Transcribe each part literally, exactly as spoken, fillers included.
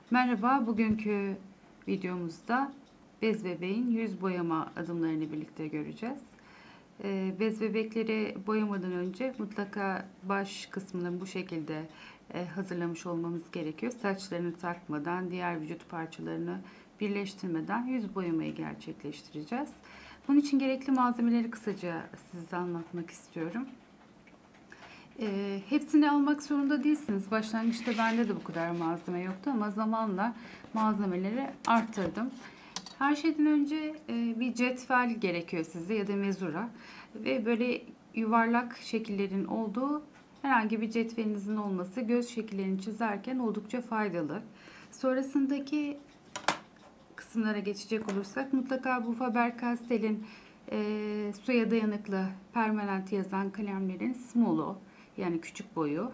Merhaba, bugünkü videomuzda bez bebeğin yüz boyama adımlarını birlikte göreceğiz. Ee, Bez bebekleri boyamadan önce mutlaka baş kısmını bu şekilde e, hazırlamış olmamız gerekiyor. Saçlarını takmadan, diğer vücut parçalarını birleştirmeden yüz boyamayı gerçekleştireceğiz. Bunun için gerekli malzemeleri kısaca size anlatmak istiyorum. E, hepsini almak zorunda değilsiniz. Başlangıçta bende de bu kadar malzeme yoktu ama zamanla malzemeleri arttırdım. Her şeyden önce e, bir cetvel gerekiyor size ya da mezura ve böyle yuvarlak şekillerin olduğu herhangi bir cetvelinizin olması göz şekillerini çizerken oldukça faydalı. Sonrasındaki kısımlara geçecek olursak mutlaka bu Faber-Castell'in e, suya dayanıklı permanent yazan kalemlerin small'u yani küçük boyu.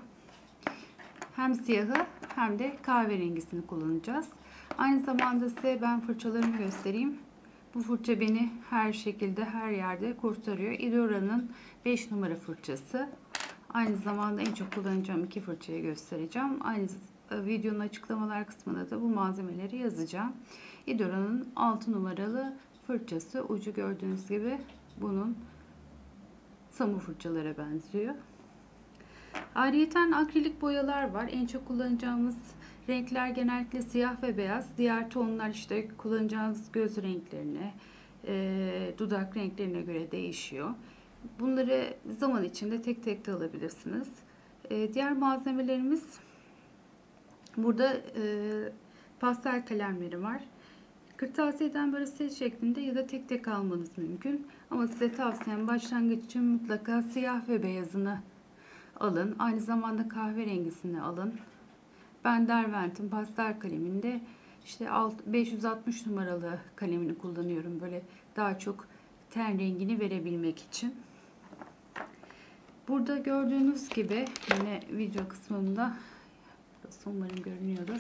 Hem siyahı hem de kahverengisini kullanacağız. Aynı zamanda size ben fırçalarımı göstereyim. Bu fırça beni her şekilde her yerde kurtarıyor. Idora'nın beş numara fırçası. Aynı zamanda en çok kullanacağım iki fırçayı göstereceğim. Aynı videonun açıklamalar kısmında da bu malzemeleri yazacağım. Idora'nın altı numaralı fırçası. Ucu gördüğünüz gibi bunun samu fırçalara benziyor. Ayrıyeten akrilik boyalar var. En çok kullanacağımız renkler genellikle siyah ve beyaz. Diğer tonlar işte kullanacağınız göz renklerine, e, dudak renklerine göre değişiyor. Bunları zaman içinde tek tek de alabilirsiniz. E, diğer malzemelerimiz burada e, pastel kalemleri var. Kırtasiyeden böyle set şeklinde ya da tek tek almanız mümkün. Ama size tavsiyem başlangıç için mutlaka siyah ve beyazını alın. Aynı zamanda kahverengisini alın. Ben Derwent'in pastel kaleminde işte beş yüz altmış numaralı kalemini kullanıyorum. Böyle daha çok ten rengini verebilmek için. Burada gördüğünüz gibi yine video kısmında umarım görünüyordur.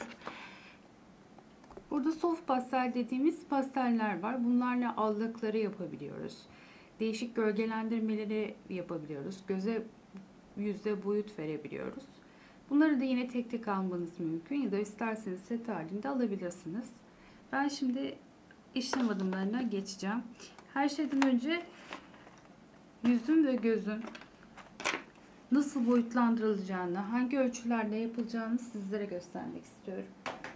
Burada soft pastel dediğimiz pasteller var. Bunlarla allıkları yapabiliyoruz. Değişik gölgelendirmeleri yapabiliyoruz. Göze yüzde boyut verebiliyoruz. Bunları da yine tek tek almanız mümkün ya da isterseniz set halinde alabilirsiniz. Ben şimdi işlem adımlarına geçeceğim. Her şeyden önce yüzün ve gözün nasıl boyutlandırılacağını, hangi ölçülerle yapılacağını sizlere göstermek istiyorum.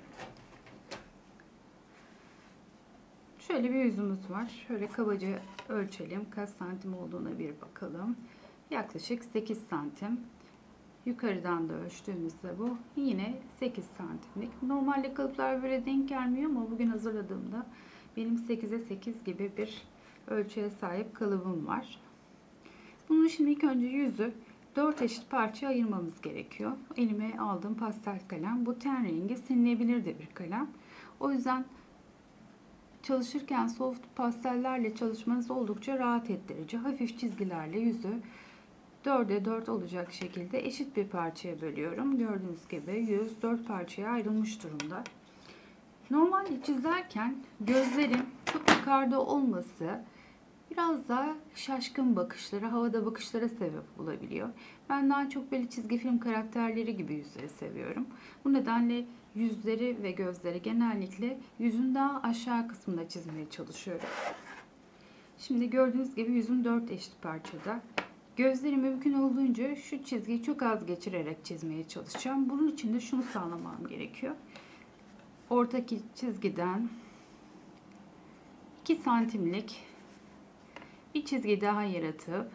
Şöyle bir yüzümüz var. Şöyle kabaca ölçelim. Kaç santim olduğuna bir bakalım. Yaklaşık sekiz santim. Yukarıdan da ölçtüğümüzde bu yine sekiz santimlik. Normalde kalıplar böyle denk gelmiyor ama bugün hazırladığımda benim sekize sekiz gibi bir ölçüye sahip kalıbım var. Bunun şimdi ilk önce yüzü dört eşit parçaya ayırmamız gerekiyor. Elime aldığım pastel kalem. Bu ten rengi silinebilir de bir kalem. O yüzden çalışırken soft pastellerle çalışmanız oldukça rahat ettirici. Hafif çizgilerle yüzü dörde dört olacak şekilde eşit bir parçaya bölüyorum. Gördüğünüz gibi yüz dört parçaya ayrılmış durumda. Normalde çizerken gözlerin çok yukarıda olması biraz daha şaşkın bakışlara, havada bakışlara sebep olabiliyor. Ben daha çok böyle çizgi film karakterleri gibi yüzleri seviyorum. Bu nedenle yüzleri ve gözleri genellikle yüzün daha aşağı kısmında çizmeye çalışıyorum. Şimdi gördüğünüz gibi yüzüm dört eşit parçada. Gözleri mümkün olduğunca şu çizgiyi çok az geçirerek çizmeye çalışacağım. Bunun için de şunu sağlamam gerekiyor. Ortadaki çizgiden iki santimlik bir çizgi daha yaratıp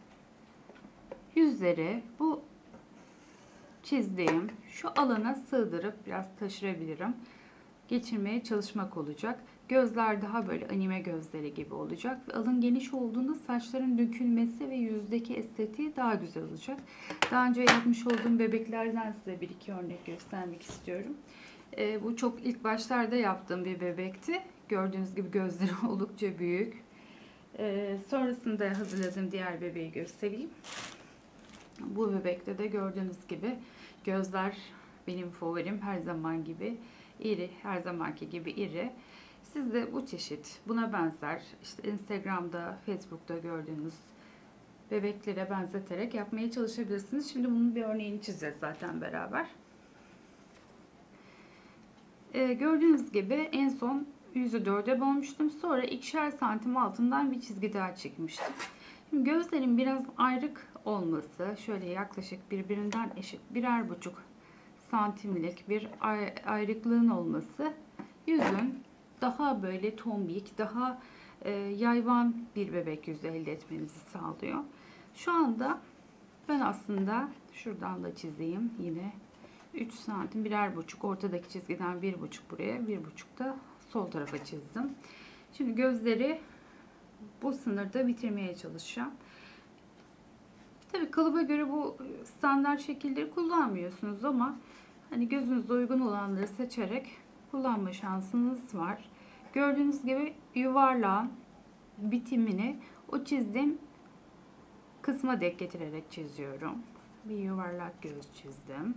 yüzleri bu çizdiğim şu alana sığdırıp biraz taşırabilirim. Geçirmeye çalışmak olacak. Gözler daha böyle anime gözleri gibi olacak. Alın geniş olduğunda saçların dökülmesi ve yüzdeki estetiği daha güzel olacak. Daha önce yapmış olduğum bebeklerden size bir iki örnek göstermek istiyorum. Ee, bu çok ilk başlarda yaptığım bir bebekti. Gördüğünüz gibi gözleri oldukça büyük. Ee, sonrasında hazırladığım diğer bebeği göstereyim. Bu bebekte de gördüğünüz gibi gözler benim favorim her zaman gibi. İri, her zamanki gibi iri. Siz de bu çeşit, buna benzer, işte Instagram'da, Facebook'ta gördüğünüz bebeklere benzeterek yapmaya çalışabilirsiniz. Şimdi bunun bir örneğini çizeceğiz zaten beraber. Ee, gördüğünüz gibi en son yüzü dörde bölmüştüm. Sonra ikişer santim altından bir çizgi daha çekmiştim. Şimdi gözlerin biraz ayrık olması, şöyle yaklaşık birbirinden eşit birer buçuk santimlik bir ayrıklığın olması yüzün daha böyle tombik, daha e, yayvan bir bebek yüzü elde etmenizi sağlıyor. Şu anda ben aslında şuradan da çizeyim yine üç santim birer buçuk ortadaki çizgiden bir buçuk buraya bir buçuk da sol tarafa çizdim. Şimdi gözleri bu sınırda bitirmeye çalışacağım. Tabii kalıba göre bu standart şekilleri kullanmıyorsunuz ama hani gözünüze uygun olanları seçerek kullanma şansınız var. Gördüğünüz gibi yuvarlağın bitimini o çizdiğim kısma denk getirerek çiziyorum. Bir yuvarlak göz çizdim.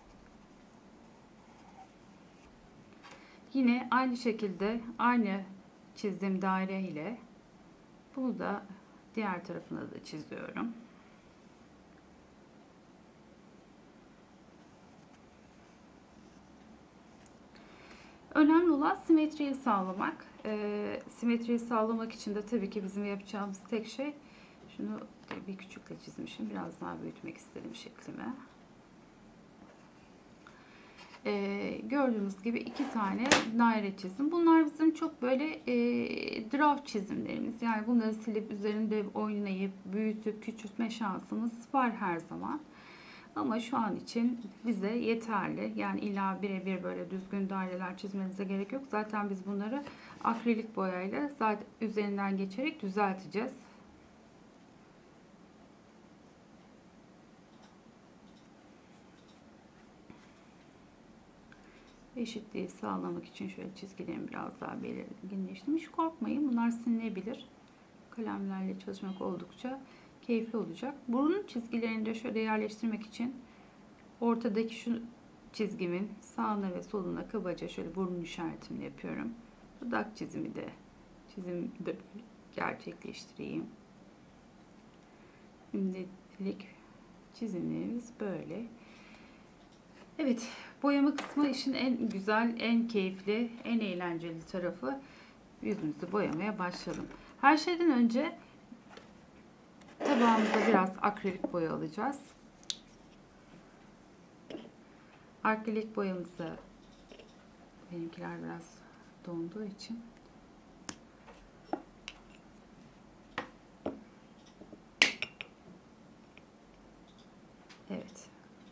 Yine aynı şekilde aynı çizdiğim daire ile bunu da diğer tarafına da çiziyorum. Önemli olan simetriyi sağlamak. E, simetriyi sağlamak için de tabii ki bizim yapacağımız tek şey, şunu bir küçükle çizmişim, biraz daha büyütmek istedim şeklimi. Ee, gördüğünüz gibi iki tane daire çizdim. Bunlar bizim çok böyle e, draft çizimlerimiz. Yani bunları silip üzerinde oynayıp büyütüp küçültme şansımız var her zaman. Ama şu an için bize yeterli. Yani illa birebir böyle düzgün daireler çizmenize gerek yok. Zaten biz bunları akrilik boyayla zaten üzerinden geçerek düzelteceğiz. Eşitliği sağlamak için şöyle çizgilerimi biraz daha belirginleştirdim. Hiç korkmayın, bunlar silinebilir. Kalemlerle çalışmak oldukça keyifli olacak. Burun çizgilerini de şöyle yerleştirmek için ortadaki şu çizgimin sağına ve soluna kabaca şöyle burun işaretimi yapıyorum. Dudak çizimi de çizimi de gerçekleştireyim. Şimdilik çizimlerimiz böyle. Evet, boyama kısmı işin en güzel, en keyifli, en eğlenceli tarafı. Yüzümüzü boyamaya başlayalım. Her şeyden önce tabağımıza biraz akrilik boya alacağız. Akrilik boyamızı, benimkiler biraz donduğu için evet.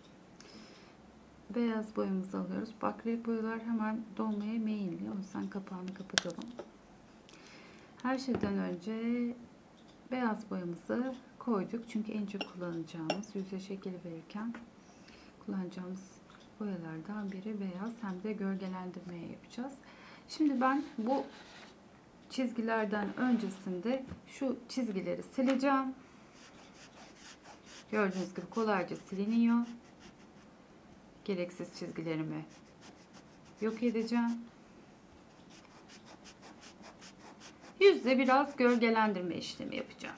Beyaz boyamızı alıyoruz. Akrilik boyalar hemen donmaya meyilli. O yüzden kapağını kapatalım. Her şeyden önce beyaz boyamızı koyduk. Çünkü en çok kullanacağımız, yüze şekil verirken kullanacağımız boyalardan biri beyaz. Hem de gölgelendirmeye yapacağız. Şimdi ben bu çizgilerden öncesinde şu çizgileri sileceğim. Gördüğünüz gibi kolayca siliniyor. Gereksiz çizgilerimi yok edeceğim. Yüzde biraz gölgelendirme işlemi yapacağım.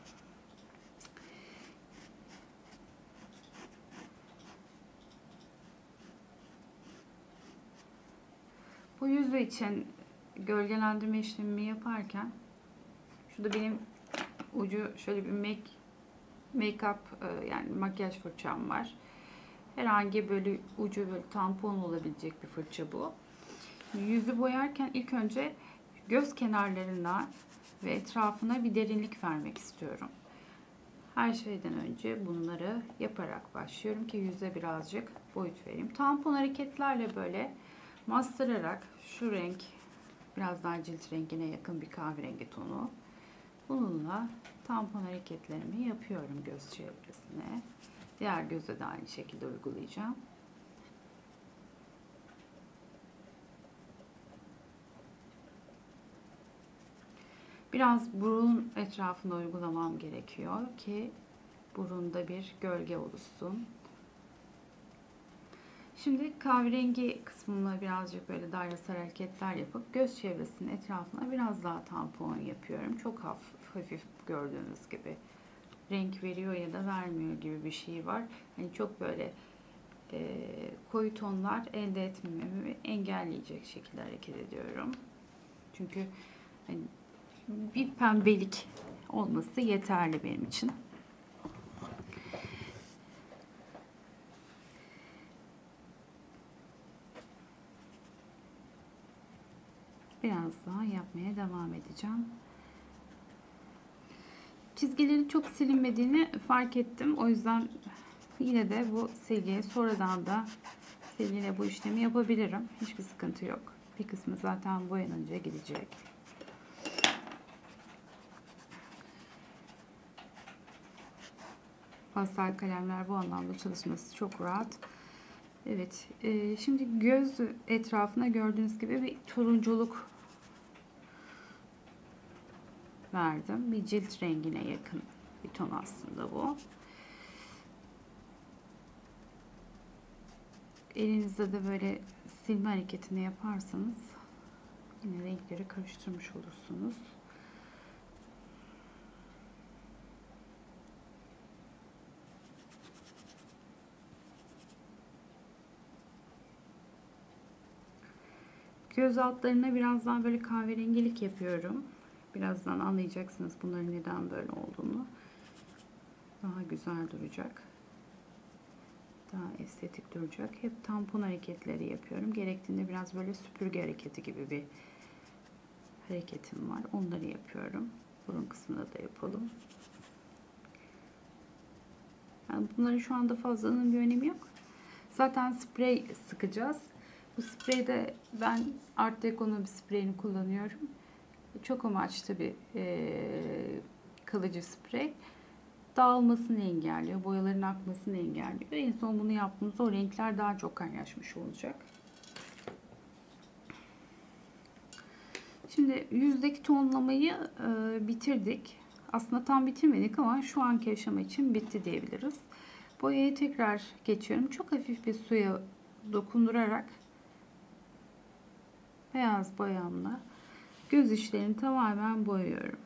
Bu yüzü için gölgelendirme işlemimi yaparken şurada benim ucu şöyle bir make make-up yani makyaj fırçam var. Herhangi böyle ucu böyle tampon olabilecek bir fırça bu. Yüzü boyarken ilk önce göz kenarlarına ve etrafına bir derinlik vermek istiyorum. Her şeyden önce bunları yaparak başlıyorum ki yüze birazcık boyut vereyim. Tampon hareketlerle böyle bastırarak şu renk biraz daha cilt rengine yakın bir kahverengi tonu. Bununla tampon hareketlerimi yapıyorum göz çevresine. Diğer göze de aynı şekilde uygulayacağım. Biraz burun etrafında uygulamam gerekiyor ki burunda bir gölge oluşsun. Şimdi kahverengi kısmına birazcık böyle dairesel hareketler yapıp göz çevresinin etrafına biraz daha tampon yapıyorum. Çok hafif, hafif gördüğünüz gibi renk veriyor ya da vermiyor gibi bir şey var. Yani çok böyle e, koyu tonlar elde etmemi engelleyecek şekilde hareket ediyorum. Çünkü hani bir pembelik olması yeterli benim için. Biraz daha yapmaya devam edeceğim. Çizgilerin çok silinmediğini fark ettim. O yüzden yine de bu silgiye sonradan da silgiyle bu işlemi yapabilirim. Hiçbir sıkıntı yok. Bir kısmı zaten boyanınca gidecek. Pastel kalemler bu anlamda çalışması çok rahat. Evet, e, şimdi göz etrafına gördüğünüz gibi bir turunculuk verdim. Bir cilt rengine yakın bir ton aslında bu. Elinizde de böyle silme hareketini yaparsanız yine renkleri karıştırmış olursunuz. Göz altlarına biraz daha böyle kahverengilik yapıyorum. Birazdan anlayacaksınız bunların neden böyle olduğunu. Daha güzel duracak. Daha estetik duracak. Hep tampon hareketleri yapıyorum. Gerektiğinde biraz böyle süpürge hareketi gibi bir hareketim var. Onları yapıyorum. Burun kısmında da yapalım. Yani bunların şu anda fazlalığının bir önemi yok. Zaten sprey sıkacağız. Bu spreyde ben Art Deco'nun bir spreyini kullanıyorum. Çok amaçlı bir e, kalıcı sprey. Dağılmasını engelliyor, boyaların akmasını engelliyor. En son bunu yaptığımızda o renkler daha çok kaynaşmış olacak. Şimdi yüzdeki tonlamayı e, bitirdik. Aslında tam bitirmedik ama şu anki aşama için bitti diyebiliriz. Boyayı tekrar geçiyorum. Çok hafif bir suya dokundurarak beyaz boyamla göz içlerini tamamen boyuyorum.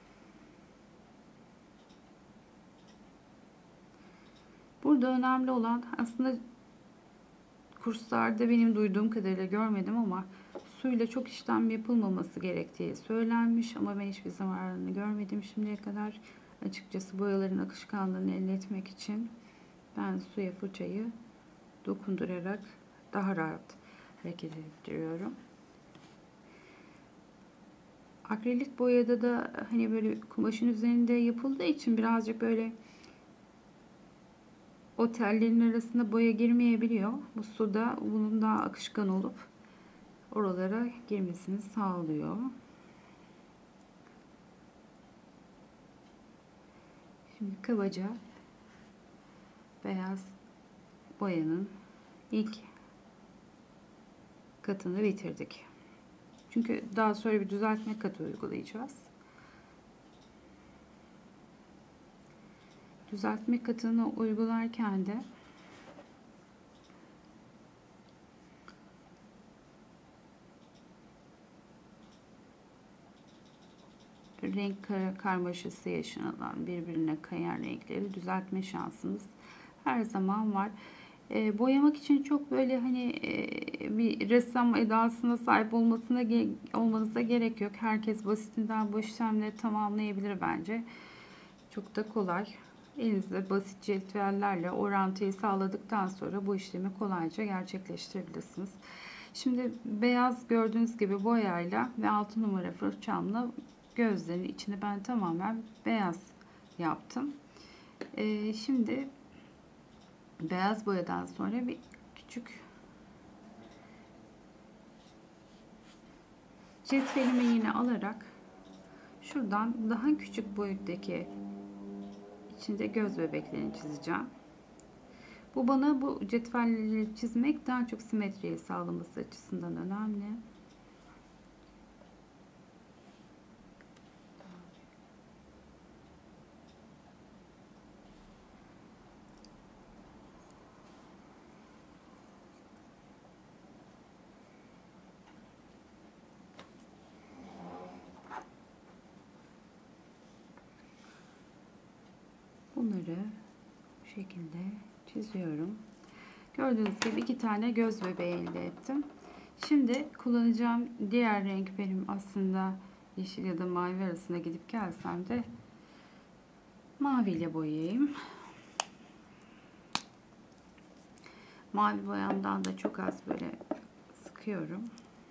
Burada önemli olan aslında kurslarda benim duyduğum kadarıyla görmedim ama suyla çok işlem yapılmaması gerektiği söylenmiş ama ben hiçbir zararını görmedim şimdiye kadar. Açıkçası boyaların akışkanlığını elde etmek için ben suya fırçayı dokundurarak daha rahat hareket ettiriyorum. Akrilik boyada da hani böyle kumaşın üzerinde yapıldığı için birazcık böyle o tellerin arasında boya girmeyebiliyor. Bu suda bunun daha akışkan olup oralara girmesini sağlıyor. Şimdi kabaca beyaz boyanın ilk katını bitirdik. Çünkü daha sonra bir düzeltme katı uygulayacağız. Düzeltme katını uygularken de renk karmaşası yaşanılan birbirine kayan renkleri düzeltme şansımız her zaman var. E, boyamak için çok böyle hani e, bir ressam edasına sahip olmasına olmanıza gerek yok. Herkes basitinden bu işlemleri tamamlayabilir bence. Çok da kolay. Elinizde basit cetvellerle orantıyı sağladıktan sonra bu işlemi kolayca gerçekleştirebilirsiniz. Şimdi beyaz gördüğünüz gibi boyayla ve altı numara fırçamla gözlerin içini ben tamamen beyaz yaptım. Ee, şimdi beyaz boyadan sonra bir küçük cetvelimi yine alarak şuradan daha küçük boyuttaki içinde göz bebeklerini çizeceğim. Bu bana bu cetvelleri çizmek daha çok simetriyi sağlaması açısından önemli. Bunları bu şekilde çiziyorum. Gördüğünüz gibi iki tane göz bebeği elde ettim. Şimdi kullanacağım diğer renk benim aslında yeşil ya da mavi arasında gidip gelsem de mavi ile boyayayım. Mavi boyamdan da çok az böyle sıkıyorum.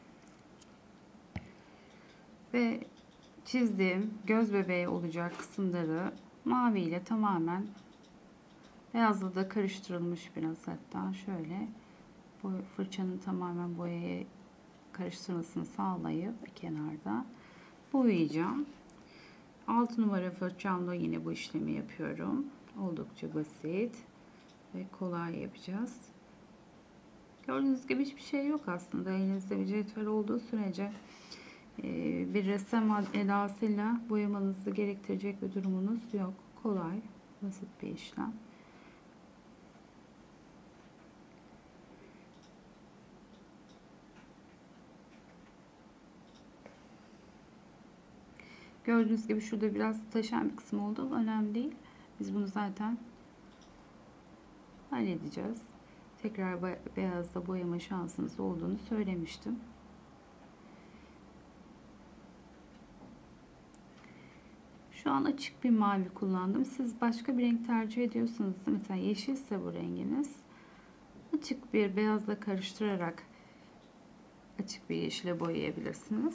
Ve çizdiğim göz bebeği olacak kısımları mavi ile tamamen, beyazla da karıştırılmış biraz, hatta şöyle boy, fırçanın tamamen boyaya karıştırmasını sağlayıp bir kenarda boyayacağım. altı numara fırçamla yine bu işlemi yapıyorum. Oldukça basit ve kolay yapacağız. Gördüğünüz gibi hiçbir şey yok aslında. Elinizde bir cetvel olduğu sürece bir ressam edasıyla boyamanızı gerektirecek bir durumunuz yok. Kolay, basit bir işlem. Gördüğünüz gibi şurada biraz taşan bir kısım oldu. Önemli değil. Biz bunu zaten halledeceğiz. Tekrar beyazla boyama şansınız olduğunu söylemiştim. Şu an açık bir mavi kullandım. Siz başka bir renk tercih ediyorsanız, mesela yeşilse bu renginiz, açık bir beyazla karıştırarak açık bir yeşile boyayabilirsiniz.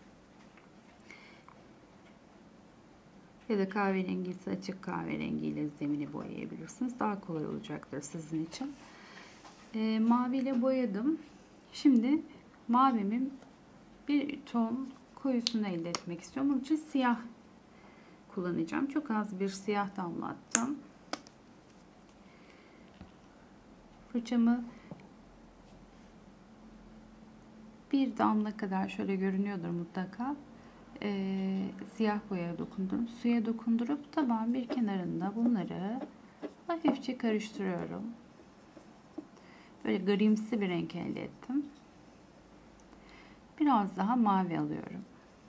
Ya da kahverengi ise açık kahverengiyle zemini boyayabilirsiniz. Daha kolay olacaktır sizin için. E, mavi ile boyadım. Şimdi mavimin bir ton koyusunu elde etmek istiyorum. Bunun için siyah kullanacağım. Çok az bir siyah damlattım. Fırçamı bir damla kadar, şöyle görünüyordur mutlaka, Ee, siyah boyaya dokundum. Suya dokundurup taban bir kenarında bunları hafifçe karıştırıyorum. Böyle grimsi bir renk elde ettim. Biraz daha mavi alıyorum.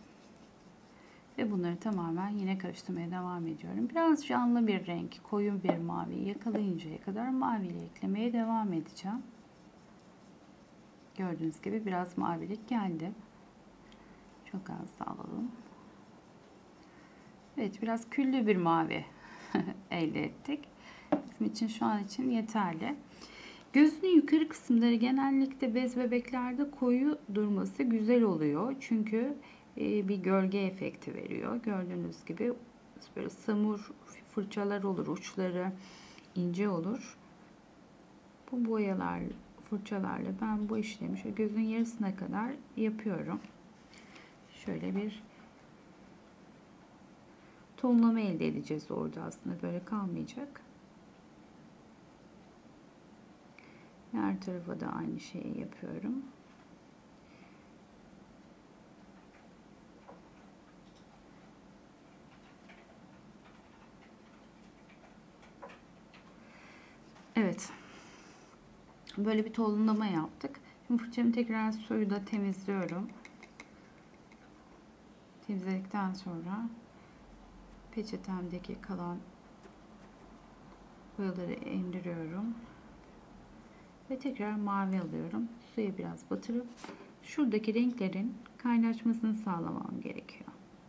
Ve bunları tamamen yine karıştırmaya devam ediyorum. Biraz canlı bir renk, koyu bir mavi yakalayıncaya kadar mavi ile eklemeye devam edeceğim. Gördüğünüz gibi biraz mavilik geldi. Çok az da alalım. Evet, biraz küllü bir mavi elde ettik. Bizim için şu an için yeterli. Gözünün yukarı kısımları genellikle bez bebeklerde koyu durması güzel oluyor. Çünkü bir gölge efekti veriyor. Gördüğünüz gibi böyle samur fırçalar olur, uçları ince olur. Bu boyalar, fırçalarla ben bu işlemi şöyle gözün yarısına kadar yapıyorum. Şöyle bir tonlama elde edeceğiz orada, aslında böyle kalmayacak. Her tarafa da aynı şeyi yapıyorum. Evet. Böyle bir tonlama yaptık. Şimdi fırçamı tekrar suyu da temizliyorum. Temizledikten sonra peçetemdeki kalan boyaları indiriyorum. Ve tekrar mavi alıyorum. Suya biraz batırıp şuradaki renklerin kaynaşmasını sağlamam gerekiyor.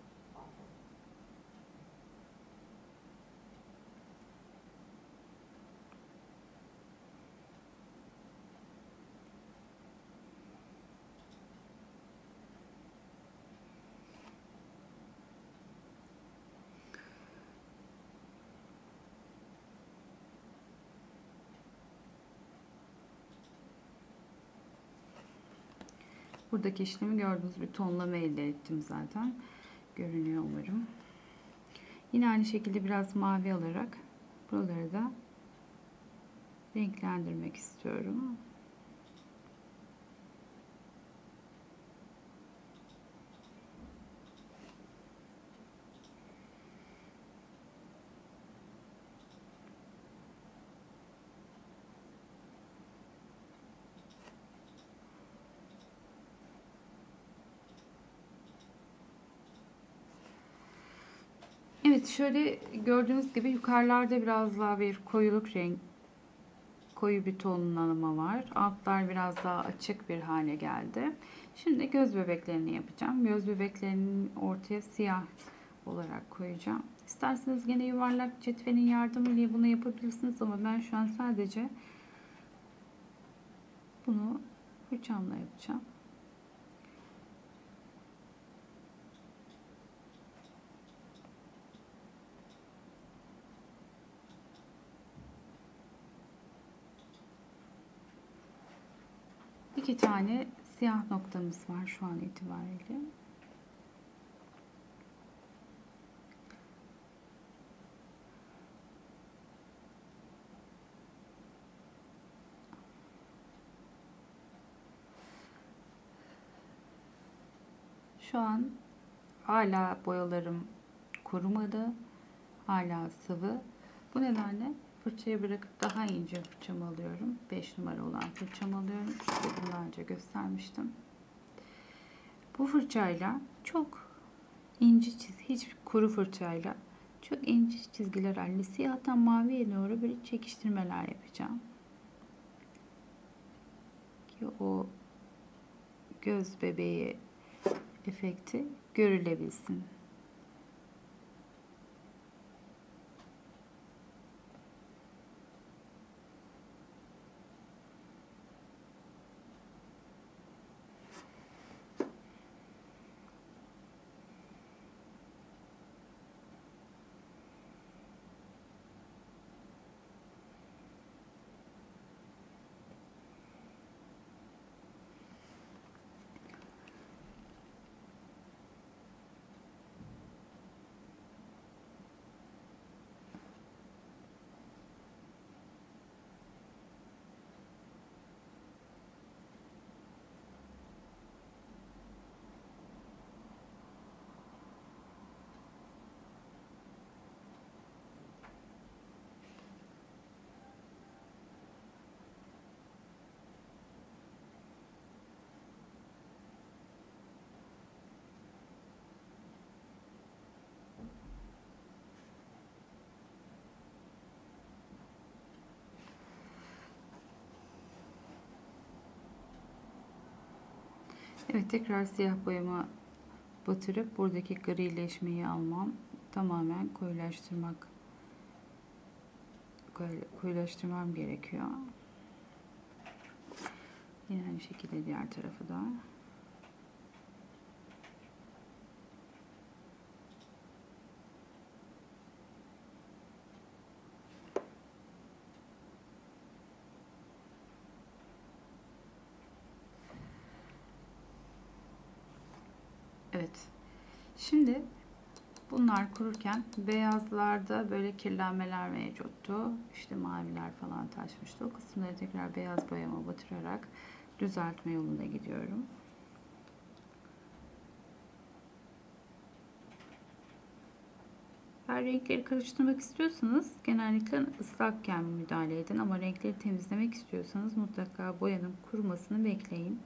Buradaki işlemi gördüğünüz bir tonlama elde ettim zaten. Görünüyor umarım. Yine aynı şekilde biraz mavi alarak buraları da renklendirmek istiyorum. Evet, şöyle gördüğünüz gibi yukarılarda biraz daha bir koyuluk renk, koyu bir tonlama var. Altlar biraz daha açık bir hale geldi. Şimdi göz bebeklerini yapacağım. Göz bebeklerinin ortaya siyah olarak koyacağım. İsterseniz gene yuvarlak cetvelin yardımıyla bunu yapabilirsiniz ama ben şu an sadece bunu fırçamla yapacağım. İki tane siyah noktamız var şu an itibariyle. Şu an hala boyalarım kurumadı. Hala sıvı. Bu nedenle fırçayı bırakıp daha ince fırçamı alıyorum. beş numara olan fırçamı alıyorum. Size bunu daha önce göstermiştim. Bu fırçayla çok ince çiz, hiç kuru fırçayla çok ince çizgiler halinde siyahtan maviye doğru böyle çekiştirmeler yapacağım. Ki o göz bebeği efekti görülebilsin. Evet, tekrar siyah boyama batırıp buradaki grileşmeyi almam, tamamen koyulaştırmak koyulaştırmam gerekiyor. Yine aynı şekilde diğer tarafı da. Evet. Şimdi bunlar kururken beyazlarda böyle kirlenmeler mevcuttu. İşte maviler falan taşmıştı. O kısımları tekrar beyaz boyama batırarak düzeltme yolunda gidiyorum. Eğer renkleri karıştırmak istiyorsanız genellikle ıslakken müdahale edin ama renkleri temizlemek istiyorsanız mutlaka boyanın kurumasını bekleyin.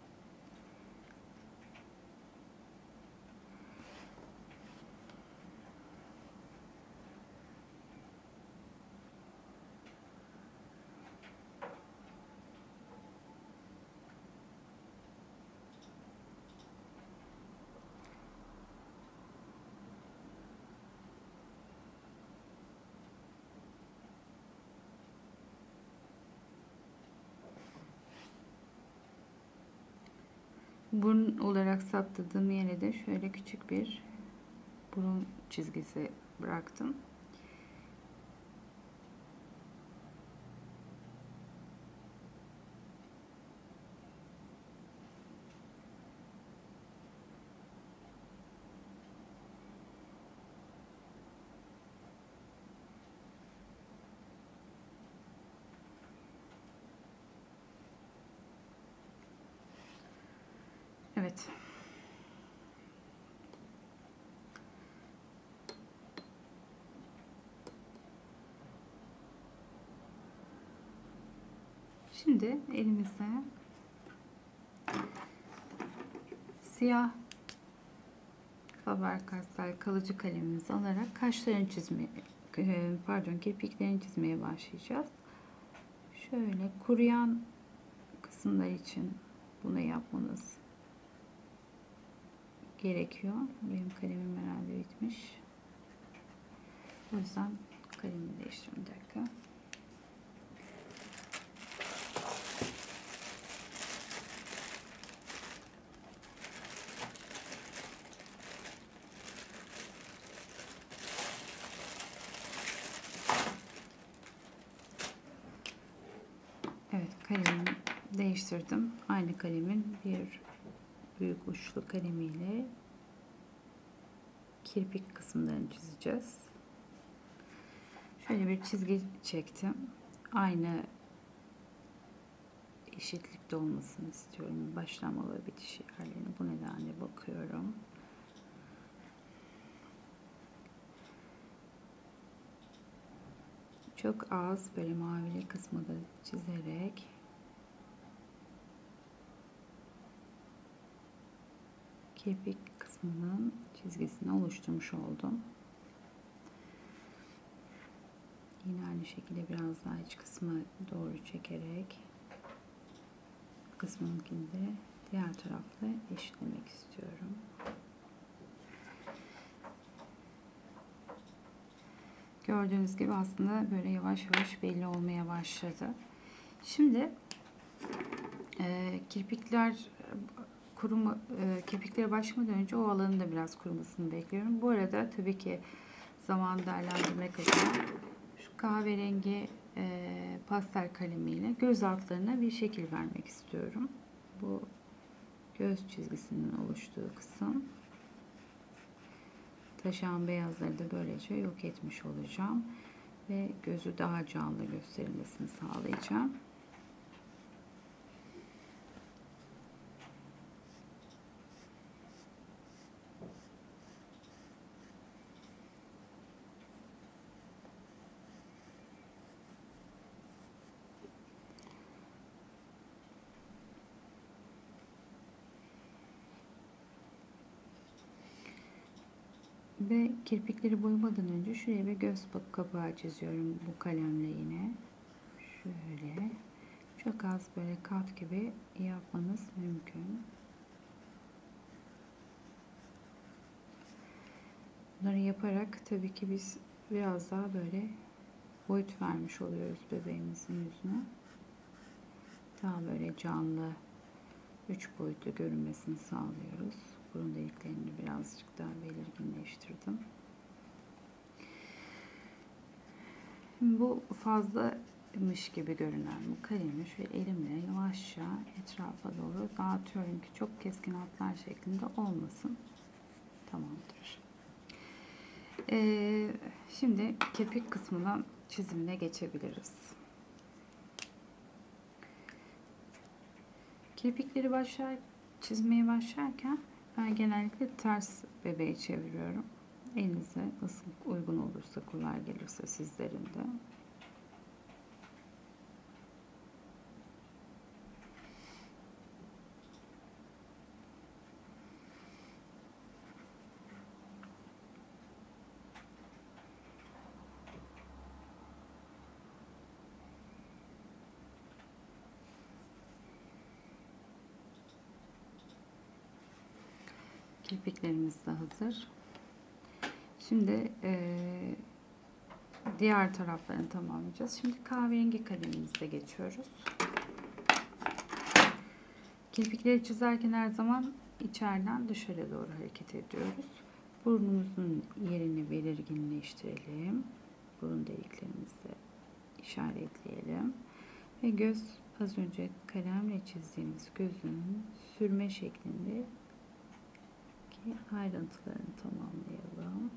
Burun olarak saptadığım yere de şöyle küçük bir burun çizgisi bıraktım. Evet. Şimdi elimize siyah Faber-Castell kalıcı kalemimizi alarak kaşların çizmeye, pardon kirpiklerini çizmeye başlayacağız. Şöyle kuruyan kısımlar için bunu yapmanız gerekiyor. Benim kalemim herhalde bitmiş. O yüzden kalemi değiştiriyorum. Bir dakika. Evet, kalemimi değiştirdim. Aynı kalemin bir büyük uçlu kalemiyle kirpik kısımlarını çizeceğiz. Şöyle bir çizgi çektim. Aynı eşitlikte olmasını istiyorum. Başlama ve bitiş yerlerine bu nedenle bakıyorum. Çok az böyle mavili kısmı da çizerek kirpik kısmının çizgisini oluşturmuş oldum. Yine aynı şekilde biraz daha iç kısma doğru çekerek kısmınkini de diğer tarafla eşitlemek istiyorum. Gördüğünüz gibi aslında böyle yavaş yavaş belli olmaya başladı. Şimdi e, kirpikler kuruma, e, kirpiklere başlamadan önce o alanın da biraz kurumasını bekliyorum. Bu arada tabii ki zaman değerlendirmek adına şu kahverengi e, pastel kalemiyle göz altlarına bir şekil vermek istiyorum. Bu göz çizgisinin oluştuğu kısım. Taşan beyazları da böylece yok etmiş olacağım. Ve gözü daha canlı gösterilmesini sağlayacağım. Ve kirpikleri boyamadan önce şuraya bir göz kapağı çiziyorum bu kalemle yine. Şöyle çok az böyle kat gibi yapmanız mümkün. Bunları yaparak tabii ki biz biraz daha böyle boyut vermiş oluyoruz bebeğimizin yüzüne. Daha böyle canlı, üç boyutlu görünmesini sağlıyoruz. Burun deliklerini birazcık daha belirginleştirdim. Bu fazlamış gibi görünen bu kalemi şöyle elimle yavaşça etrafa doğru dağıtıyorum ki çok keskin hatlar şeklinde olmasın. Tamamdır. Ee, şimdi kirpik kısmından çizimine geçebiliriz. Kirpikleri başlar çizmeye başlarken ben genellikle ters bebeği çeviriyorum. Elinize nasıl uygun olursa, kolay gelirse sizlerin de. Kirpiklerimiz de hazır. Şimdi e, diğer taraflarını tamamlayacağız. Şimdi kahverengi kalemimize geçiyoruz. Kirpikleri çizerken her zaman içeriden dışarı doğru hareket ediyoruz. Burnumuzun yerini belirginleştirelim. Burun deliklerimizi işaretleyelim. Ve göz az önce kalemle çizdiğimiz gözün sürme şeklinde ayrıntılarını tamamlayalım.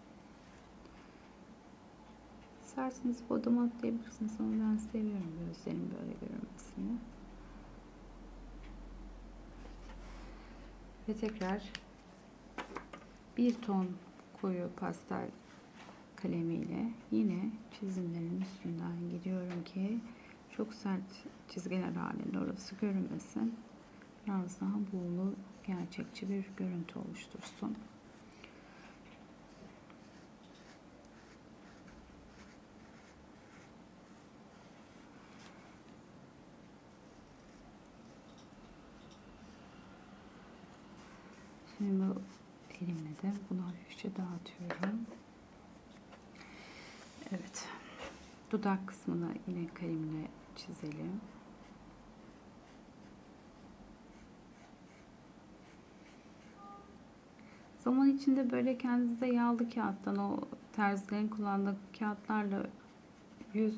İsterseniz boduma atlayabilirsiniz ama ben seviyorum gözlerin böyle görünmesini. Ve tekrar bir ton koyu pastel kalemiyle yine çizimlerin üstünden gidiyorum ki çok sert çizgiler halinde orası görünmesin. Biraz daha buğulu, gerçekçi bir görüntü oluştursun. Şimdi bu elimle de bunu hafifçe dağıtıyorum. Evet. Dudak kısmına yine kalemle çizelim. Zaman içinde böyle kendinize yağlı kağıttan, o terzilerin kullandığı kağıtlarla yüz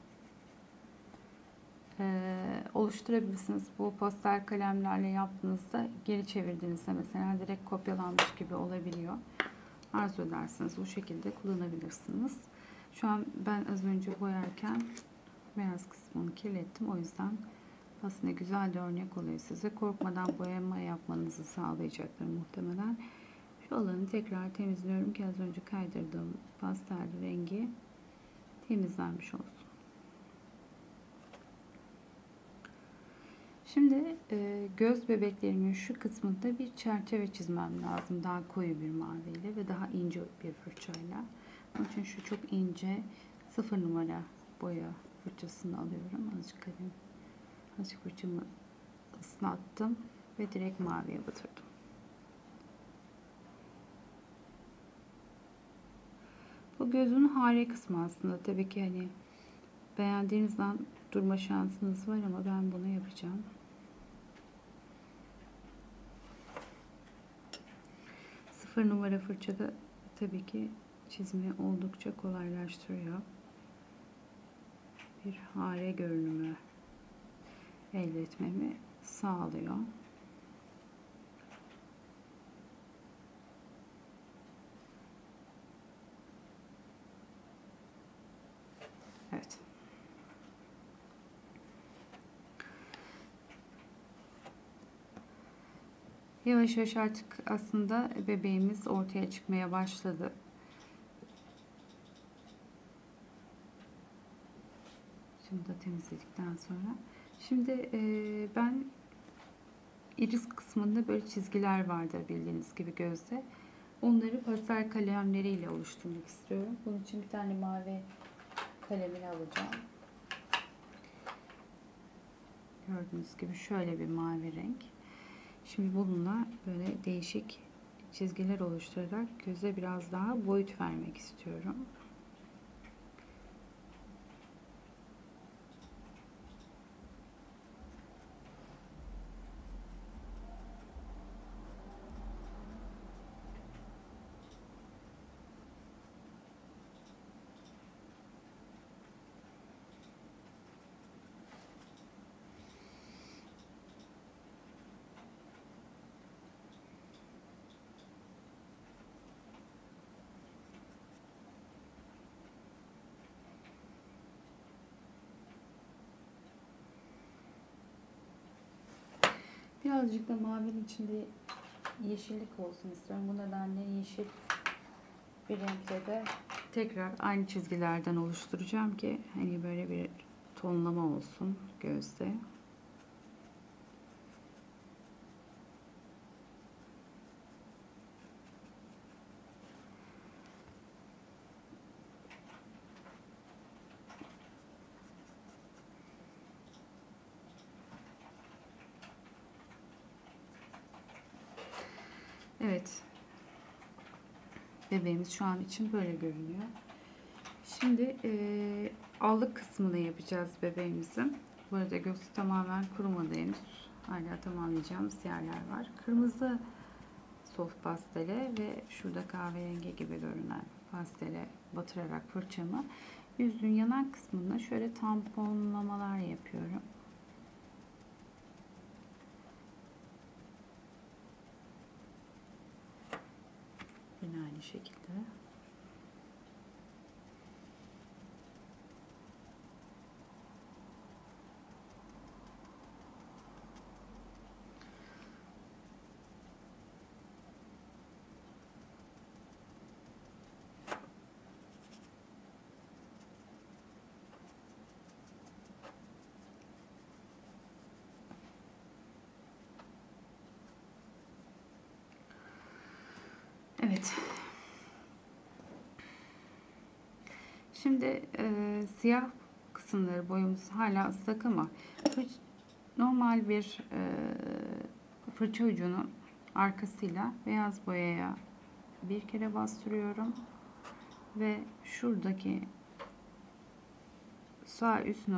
e, oluşturabilirsiniz. Bu pastel kalemlerle yaptığınızda, geri çevirdiğinizde mesela direkt kopyalanmış gibi olabiliyor. Arzu ederseniz bu şekilde kullanabilirsiniz. Şu an ben az önce boyarken beyaz kısmını kirlettim. O yüzden aslında güzel de örnek oluyor size. Korkmadan boyama yapmanızı sağlayacaktır muhtemelen. Şu alanı tekrar temizliyorum ki az önce kaydırdığım pastel rengi temizlenmiş olsun. Şimdi e, göz bebeklerimin şu kısmında bir çerçeve çizmem lazım. Daha koyu bir maviyle ve daha ince bir fırçayla. Onun için şu çok ince sıfır numara boya fırçasını alıyorum. Azıcık kalem, azıcık fırçamı ıslattım ve direkt maviye batırdım. Bu gözün hare kısmı aslında. Tabii ki hani beğendiğinizden durma şansınız var ama ben bunu yapacağım. Sıfır numara fırçada tabii ki çizimi oldukça kolaylaştırıyor. Bir hare görünümü elde etmemi sağlıyor. Evet. Yavaş yavaş artık aslında bebeğimiz ortaya çıkmaya başladı. Şunu da temizledikten sonra. Şimdi e, ben iris kısmında böyle çizgiler vardır bildiğiniz gibi gözde. Onları pastel kalemleriyle oluşturmak istiyorum. Bunun için bir tane mavi kalemini alacağım. Gördüğünüz gibi şöyle bir mavi renk. Şimdi bununla böyle değişik çizgiler oluşturarak göze biraz daha boyut vermek istiyorum. Birazcık da mavinin içinde yeşillik olsun istiyorum. Bu nedenle yeşil bir renkle de tekrar aynı çizgilerden oluşturacağım ki hani böyle bir tonlama olsun gözde. Evet. Bebeğimiz şu an için böyle görünüyor. Şimdi e, allık kısmını yapacağız bebeğimizin. Bu arada göğsü tamamen kurumadı henüz. Hala tamamlayacağımız yerler var. Kırmızı soft pastele ve şurada kahverengi gibi görünen pastele batırarak fırçamı yüzün yanak kısmına şöyle tamponlamalar yapıyorum. Yine aynı şekilde. Evet. Şimdi e, siyah kısımları boyamız hala ıslak ama normal bir e, fırça ucunu arkasıyla beyaz boyaya bir kere bastırıyorum ve şuradaki sağ üst